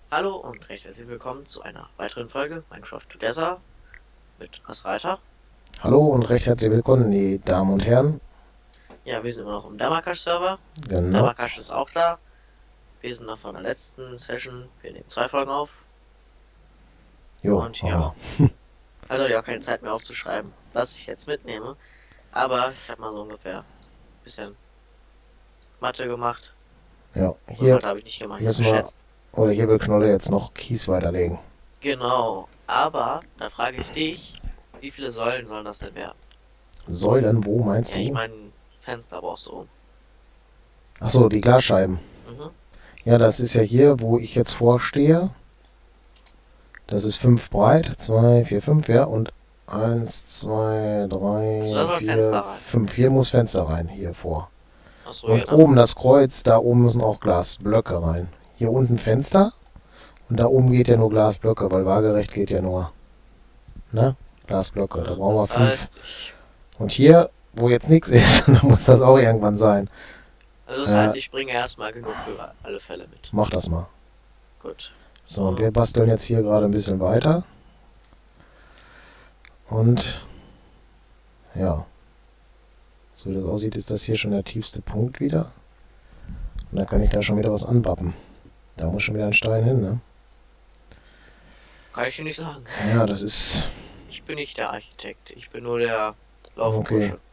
Hallo und recht herzlich willkommen zu einer weiteren Folge Minecraft Together mit Asreiter. Hallo und recht herzlich willkommen, die Damen und Herren. Ja, wir sind immer noch im Damakash-Server. Genau. Damakash ist auch da. Wir sind noch von der letzten Session. Wir nehmen 2 Folgen auf. Jo, Und aha. ja, also ja, keine Zeit mehr aufzuschreiben, was ich jetzt mitnehme. Aber ich habe mal so ungefähr ein bisschen Mathe gemacht. Ja, Und hier Mathe habe ich nicht gemacht, ich habe müssen wir, geschätzt. oder hier will Knolle jetzt noch Kies weiterlegen. Genau, aber da frage ich dich, wie viele Säulen sollen das denn werden? Säulen, wo meinst Ja, ich du? meine, Fenster brauchst du um. Achso, die Glasscheiben. Mhm. Ja, das ist ja hier, wo ich jetzt vorstehe. Das ist 5 breit. 2, 4, 5, ja. Und 1, 2, Also da 3, soll ein Fenster 4, rein. 5. Hier muss Fenster rein, hier vor. Achso, ja, Und dann. oben das Kreuz, da oben müssen auch Glasblöcke rein. Hier unten Fenster. Und da oben geht ja nur Glasblöcke, weil waagerecht geht ja nur, ne? Glasblöcke. Da brauchen wir Das 5. heißt, Und hier, wo jetzt nichts ist, dann muss das auch irgendwann sein. ich bringe erstmal genug für alle Fälle mit. Mach das mal. Gut. So, und wir So. basteln jetzt hier gerade ein bisschen weiter. Und ja, so wie das aussieht, ist das hier schon der tiefste Punkt wieder. Und dann kann ich da schon wieder was anbappen. Da muss schon wieder ein Stein hin, ne? Kann ich dir nicht sagen. Ja, das ist Ich bin nicht der Architekt. Ich bin nur der okay. Laufbursche.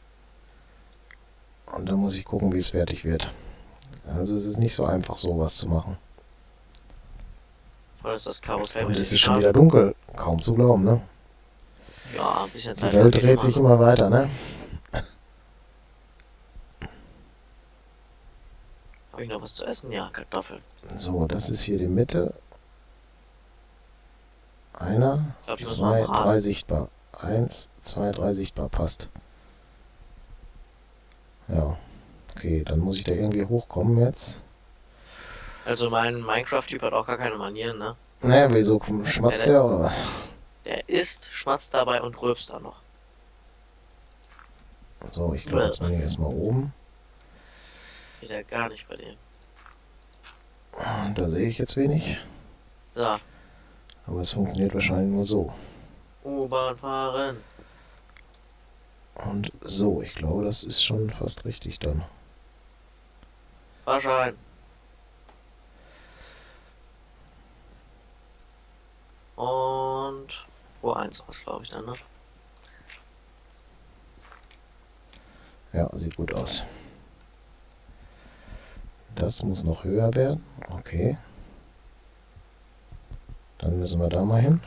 Und dann muss ich gucken, wie es fertig wird. Also es ist nicht so einfach, sowas zu machen. Voll ist das Karussell Und mit es den ist schon Schafen. wieder dunkel. Kaum zu glauben, ne? Ja, ein bisschen Die Zeit Welt vergeht dreht immer, sich ne? immer weiter, ne? Habe ich noch was zu essen? Ja, Kartoffeln. So, das ist hier die Mitte. Einer, Ich glaube, ich muss mal zwei, mahlen. drei sichtbar. 1, 2, 3 sichtbar, passt. Ja, okay, dann muss ich da irgendwie hochkommen jetzt. Also mein Minecraft-Typ hat auch gar keine Manieren, ne? Naja, wieso Ja, schmatzt der oder was? der isst, schmatzt dabei und rülpst dann noch. So, ich glaube, Bäh. jetzt bin ich erstmal oben. Geht ja gar nicht bei dem. Da sehe ich jetzt wenig. So, Aber es funktioniert wahrscheinlich nur so. U-Bahn fahren. Und so, ich glaube, das ist schon fast richtig dann. Fahrschein. Und Uhr 1 was, glaube ich, dann, ne? Ja, sieht gut aus. Das muss noch höher werden. Okay. Dann müssen wir da mal hin.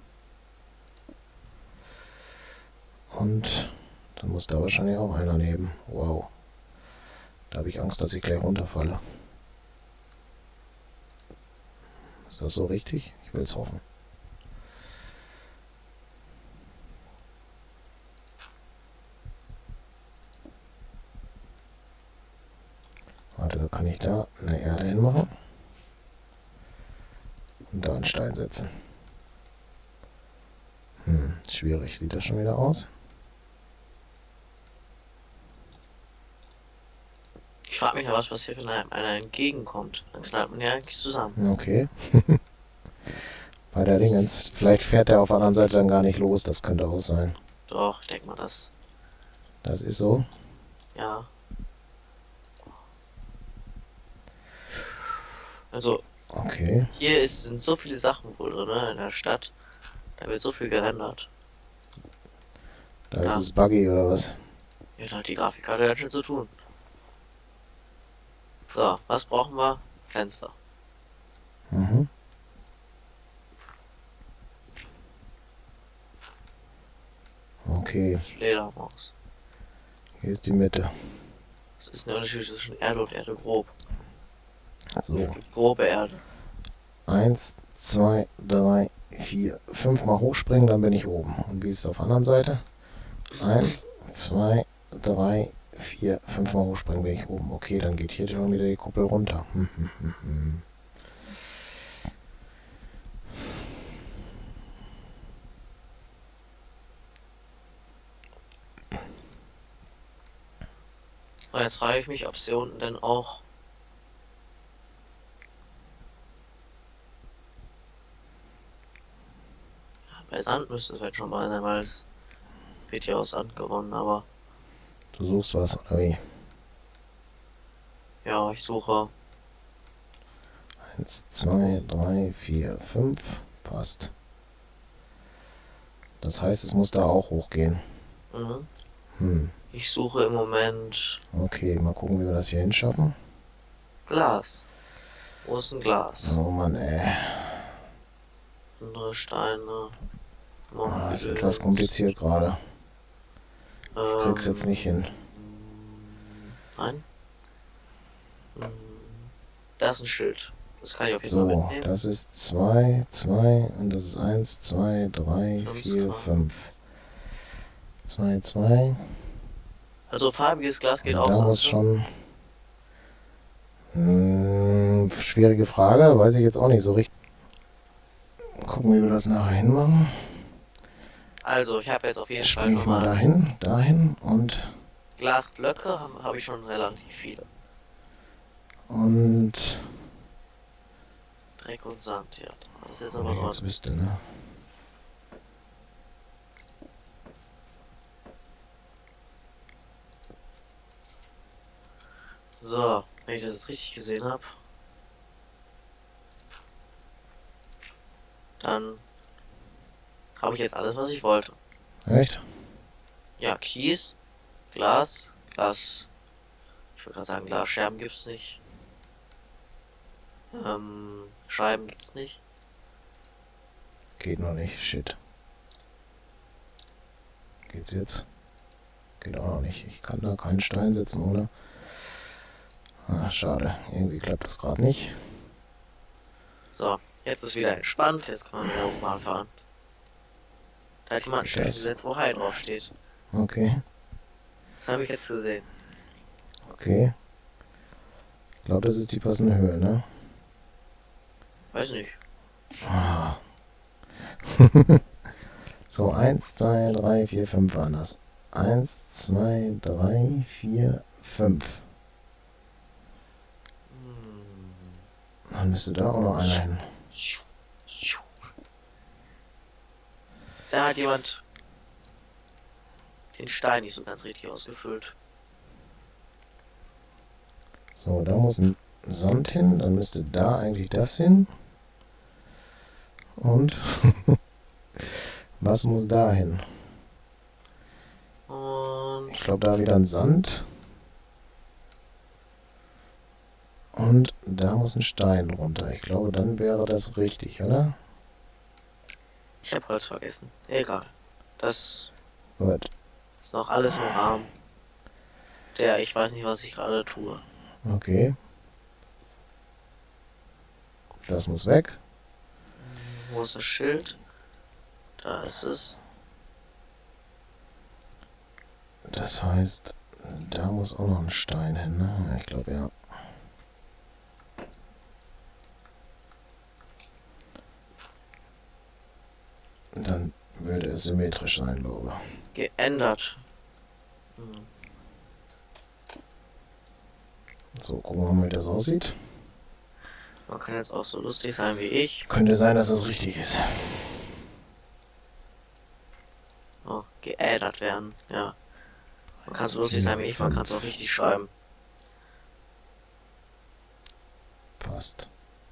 Und dann muss da wahrscheinlich auch einer neben. Wow. Da habe ich Angst, dass ich gleich runterfalle. Ist das so richtig? Ich will es hoffen. Warte, da kann ich da eine Erde hinmachen. Und da einen Stein setzen. Schwierig sieht das schon wieder aus. Ich frage mich ja, was passiert, wenn einer entgegenkommt. Dann knallt man ja eigentlich zusammen. Okay. Bei der Das, Dingens. Vielleicht fährt der auf der anderen Seite dann gar nicht los. Das könnte auch sein. doch, ich denke mal, das. Das ist so. Ja. Also, Okay. sind so viele Sachen wohl drin, ne, in der Stadt. Da wird so viel gerendert. Da ist Ja, es buggy oder was? hier hat halt die Grafikkarte ganz schön zu tun. So, was brauchen wir? Fenster. Mhm. Okay. Fledermaus. Hier ist die Mitte. Was ist der Unterschied zwischen Erde und Erde grob? Es So. gibt grobe Erde. 1, 2, 3, 4, 5 Mal hochspringen, dann bin ich oben. Und wie ist es auf der anderen Seite? 1, 2, 3, 4, 5 Mal hochspringen, bin ich oben. Okay, dann geht hier schon wieder die Kuppel runter. Und jetzt frage ich mich, ob es hier unten denn auch Bei Sand müsste es halt schon mal sein, weil es wird ja aus Sand gewonnen, aber Du suchst was, oder wie? ja, ich suche. 1, 2, 3, 4, 5. Passt. Das heißt, es muss da auch hochgehen. Mhm. Hm. Ich suche im Moment Okay, mal gucken, wie wir das hier hinschaffen. Glas. Wo ist ein Glas? Oh Mann, ey. Andere Steine. Ah, ist etwas kompliziert gerade. Ich krieg's jetzt nicht hin. Nein. Da ist ein Schild. Das kann ich auf jeden Fall So, mitnehmen. das ist 2, 2 und das ist 1, 2, 3, 4, 5. 2, 2. Also farbiges Glas geht Und auch, da muss sagst du? schon... schwierige Frage, weiß ich jetzt auch nicht so richtig. Gucken, wie wir das nachher hinmachen. Also, ich habe jetzt auf jeden Fall Springe ich mal dahin, dahin Glasblöcke hab ich schon relativ viele. und Dreck und Sand, ja. Das ist jetzt wenn aber ich jetzt dran. wüsste, ne? So, wenn ich das jetzt richtig gesehen habe, dann habe ich jetzt alles, was ich wollte. Echt? Ja, Kies, Glas, ich würde gerade sagen, Glasscherben gibt's nicht. Scheiben gibt's nicht. Geht noch nicht, shit. Geht's jetzt? Geht auch noch nicht. Ich kann da keinen Stein setzen, oder? Ah, schade. Irgendwie klappt das gerade nicht. So, jetzt ist wieder entspannt, jetzt kann man wieder normal fahren. Da hat jemand ein Schild gesetzt, wo High drauf steht. Okay, Das habe ich jetzt gesehen. okay. Ich glaube, das ist die passende Höhe, ne? Weiß nicht. Ah. So, 1, 2, 3, 4, 5 waren das. 1, 2, 3, 4, 5. Dann müsste da auch noch einer hin. Da hat jemand den Stein nicht so ganz richtig ausgefüllt. So, da muss ein Sand hin. Dann müsste da eigentlich das hin. Und was muss da hin? Und Ich glaube, da wieder ein Sand. Und da muss ein Stein runter. Ich glaube, dann wäre das richtig, oder? ich habe Holz vergessen. Egal. Das Gut. ist noch alles im Rahmen. Ich weiß nicht, was ich gerade tue. Okay. Das muss weg. Wo ist das Schild? Da ist es. Das heißt, da muss auch noch ein Stein hin, ne? Ich glaube, ja. Dann würde es symmetrisch sein, glaube ich. Geändert. So, gucken wir mal, wie das aussieht. Man kann jetzt auch so lustig sein wie ich. Könnte sein, dass das richtig ist. Oh, geändert werden. Ja. Man kann so lustig sein wie ich, man kann es auch richtig schreiben. Passt.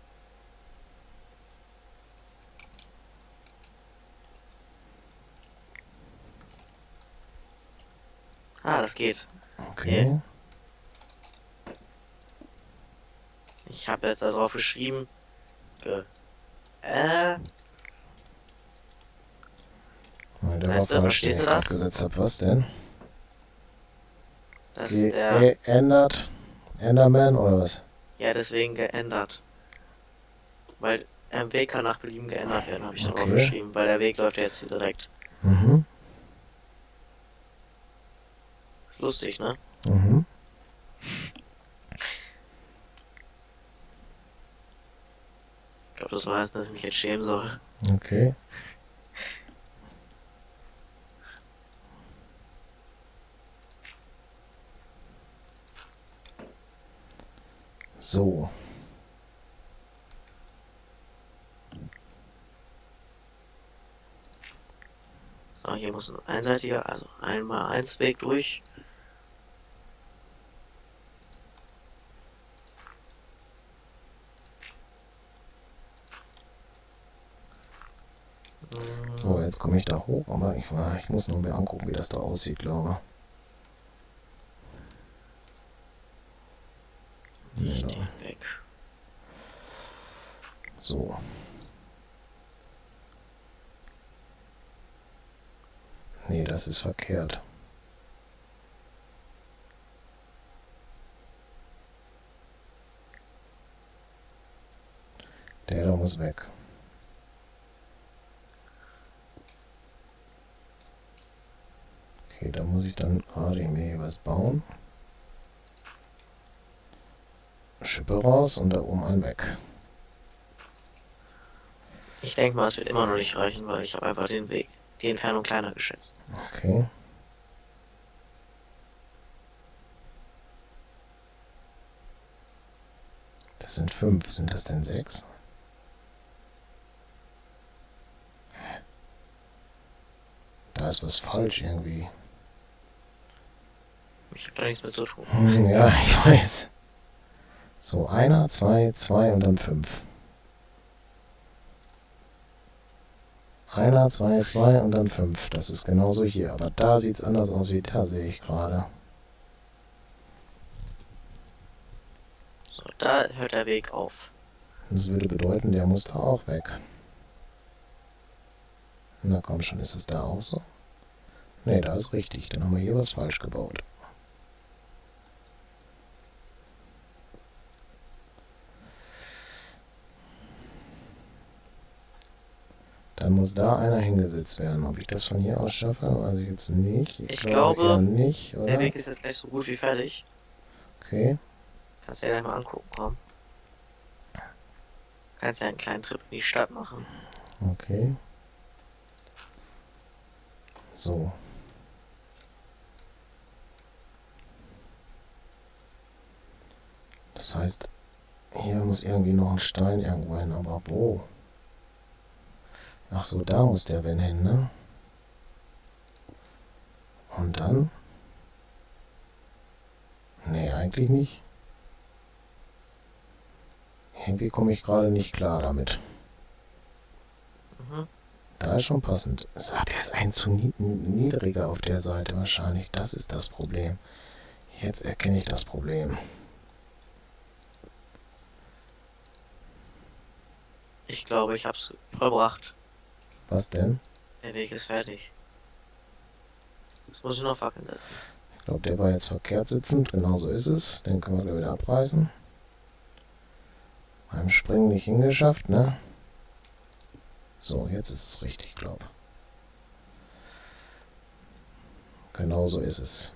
Ah, das geht. Okay. Ich habe jetzt da drauf geschrieben. Der Weißt du, verstehst du das? gesetzt habe. Was denn? Das ist der. Geändert? Enderman oder was? Ja, deswegen geändert. Weil ein Weg kann nach Belieben geändert werden, habe ich da drauf geschrieben. Weil der Weg läuft ja jetzt hier direkt. Mhm. Ist lustig, ne? Mhm. Ich glaube, das soll heißen, dass ich mich jetzt schämen soll. Okay. So. hier muss ein einseitiger, also 1x1 Weg durch. So, jetzt komme ich da hoch, aber ich muss nur mir angucken, wie das da aussieht, glaube Ich Ja. den weg. So. Nee, das ist verkehrt. Der da muss weg. Okay, da muss ich dann gerade mir hier was bauen. Schippe raus und da oben ein weg. Ich denke mal, es wird immer noch nicht reichen, weil ich habe einfach den Weg, die Entfernung kleiner geschätzt. Okay. Das sind 5. Sind das denn 6? Da ist was falsch irgendwie. Ich habe da nichts mit zu tun. Ja, ich weiß. So, 1, 2, 2 und dann 5. 1, 2, 2 und dann 5. Das ist genauso hier. Aber da sieht es anders aus wie da, sehe ich gerade. So, da hört der Weg auf. Das würde bedeuten, der muss da auch weg. Na komm schon, ist es da auch so? Ne, da ist richtig. Dann haben wir hier was falsch gebaut. Dann muss da einer hingesetzt werden. Ob ich das von hier aus schaffe, weiß ich jetzt nicht. Ich glaube glaube, eher nicht, oder? Der Weg ist jetzt gleich so gut wie fertig. Okay. Kannst du dir gleich mal angucken, komm. Kannst ja einen kleinen Trip in die Stadt machen. Okay. So. Das heißt, hier muss irgendwie noch ein Stein irgendwo hin, aber wo? Ach so, da muss der Wenn hin, ne? Und dann? Nee, eigentlich nicht. Irgendwie komme ich gerade nicht klar damit. Mhm. Da ist schon passend. Sagt, der ist ein zu niedriger auf der Seite wahrscheinlich. Das ist das Problem. Jetzt erkenne ich das Problem. Ich glaube, ich hab's vollbracht. Was denn? Der Weg ist fertig. Jetzt muss ich noch Fackeln setzen. Ich glaube, der war jetzt verkehrt sitzend. Genau so ist es. Den können wir gleich wieder abreißen. Beim Springen nicht hingeschafft, ne? So, jetzt ist es richtig, glaube ich. Genau so ist es.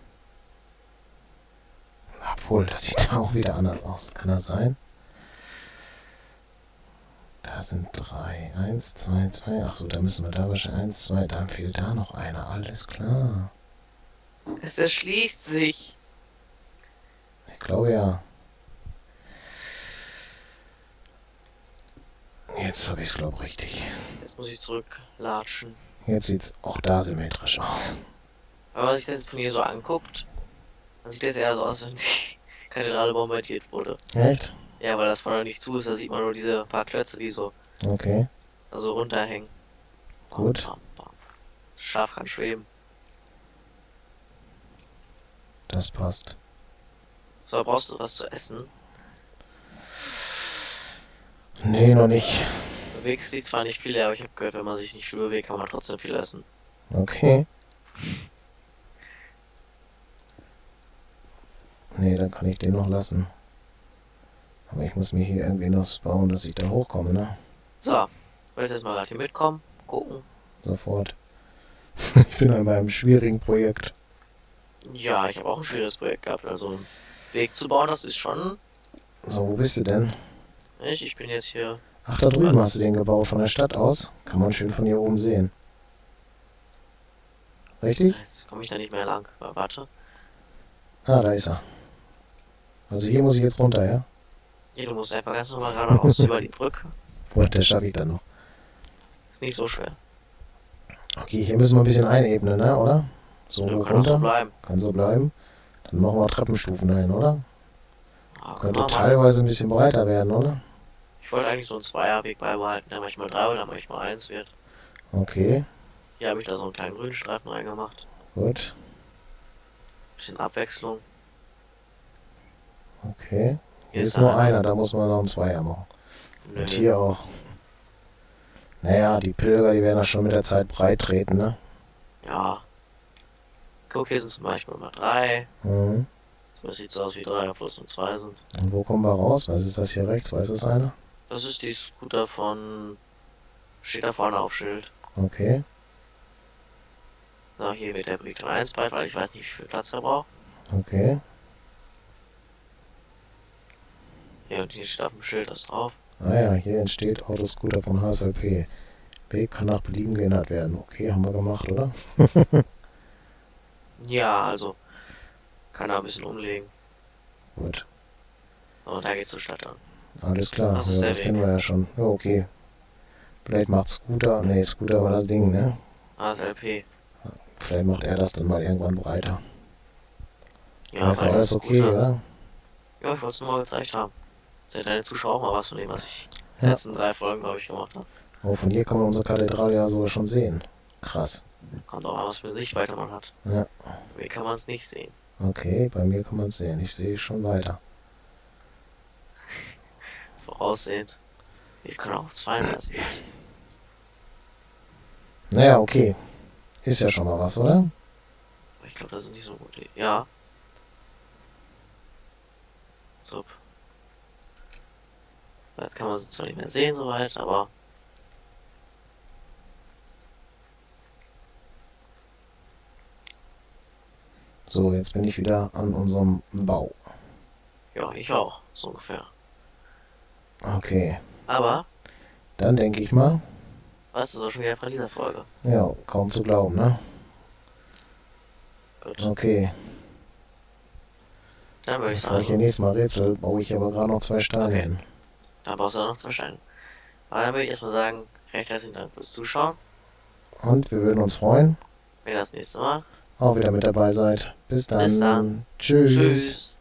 Obwohl, das sieht auch wieder anders aus. Kann das sein? Da sind 3. 1, 2, 2. Achso, da müssen wir da wahrscheinlich 1, 2. Dann fehlt da noch einer. Alles klar. Es erschließt sich. Ich glaube ja. Jetzt habe ich es, glaube ich, richtig. Jetzt muss ich zurücklatschen. Jetzt sieht es auch da symmetrisch aus. Aber wenn man sich das jetzt von hier so anguckt, dann sieht das eher so aus, wenn die Kathedrale bombardiert wurde. Echt? Ja, weil das vorne nicht zu ist, da sieht man nur diese paar Klötze, die so Okay, also runterhängen. gut. Bam, bam, bam. Das Schaf kann schweben. Das passt. So, brauchst du was zu essen? Nee, noch nicht. Bewegst dich zwar nicht viel, aber ich habe gehört, wenn man sich nicht viel bewegt, kann man trotzdem viel essen. Okay. Nee, dann kann ich den noch lassen. Aber ich muss mir hier irgendwie noch bauen, dass ich da hochkomme, ne? So, willst du jetzt mal gerade hier mitkommen? Gucken? Sofort. Ich bin an meinem schwierigen Projekt. Ja, ich habe auch ein schwieriges Projekt gehabt. Also einen Weg zu bauen, das ist schon. So, wo bist du denn? Ich bin jetzt hier. Ach, da drüben hast du den gebaut, von der Stadt aus. Kann man schön von hier oben sehen. Richtig? Jetzt komme ich da nicht mehr lang. Aber warte. Ah, da ist er. Also hier muss ich jetzt runter, ja? Hier, du musst einfach ganz normal geradeaus über die Brücke. Und das schaffe ich dann noch. Ist nicht so schwer. Okay, hier müssen wir ein bisschen einebnen, ne, oder? So Ja, hoch kann auch so runter. bleiben. Kann so bleiben. Dann machen wir Treppenstufen dahin, oder? Ja, können Könnte wir machen. teilweise ein bisschen breiter werden, oder? Ich wollte eigentlich so einen Zweierweg beibehalten, der manchmal 3 oder manchmal 1 wird. Okay, Hier habe ich da so einen kleinen Grünstreifen reingemacht. gut. Bisschen Abwechslung. Okay. Hier Hier ist ist dann nur einer. einer, da muss man noch einen Zweier machen. Und Nö. hier auch. Naja, die Pilger, die werden das schon mit der Zeit breit treten, ne? Ja. Guck, hier sind zum Beispiel mal 3. Mhm. Das sieht so aus wie 3 plus und 2 sind. Und wo kommen wir raus? Was ist das hier rechts? Weiß es einer? Das ist die Scooter von. Steht da vorne auf Schild. Okay, So, hier wird der Brief 1 bald, weil ich weiß nicht, wie viel Platz er braucht. okay. Hier und hier steht auf dem Schild das drauf. Ah ja, hier entsteht Autoscooter von HSLP. Weg kann nach Belieben geändert werden. Okay, haben wir gemacht, oder? Ja, also. Kann er ein bisschen umlegen. Gut, Aber da geht's zur Stadt an. alles klar. Das ist Ja, der das Weg. kennen wir ja schon. Ja, okay. Vielleicht macht Scooter. Nee, Scooter war das Ding, ne? ASLP. Vielleicht macht er das dann mal irgendwann breiter. Ja, Ist doch weil alles das okay, Scooter. oder? Ja, ich wollte es nur mal gezeigt haben. Seht deine Zuschauer auch mal was von dem, was ich in den Ja. letzten 3 Folgen, glaube ich, gemacht habe. Oh, von hier kann man unsere Kathedrale ja sogar schon sehen. Krass. Kommt auch an, was für eine Sichtweite man hat. Ja, Wie kann man es nicht sehen? okay, bei mir kann man es sehen. Ich sehe schon weiter. Voraussehend. Ich kann auch 32. Naja, okay. Ist ja schon mal was, oder? Aber ich glaube, das ist nicht so gut. Ja. So. Jetzt kann man es zwar nicht mehr sehen soweit, aber So, jetzt bin ich wieder an unserem Bau. ja, ich auch. So ungefähr. Okay, Aber, dann denke ich mal, was ist auch schon wieder von dieser Folge? ja, kaum zu glauben, ne? Gut. Okay, Dann würde ich bevor ich hier sagen, nächstes Mal rätsel, baue ich aber gerade noch 2 Steine Okay. hin. dann brauchst du noch 2 Steine. Aber dann würde ich erstmal sagen, recht herzlichen Dank fürs Zuschauen. Und wir würden uns freuen, Wenn ihr das nächste Mal. auch wieder mit dabei seid. Bis dann. Bis dann. Tschüss. Tschüss.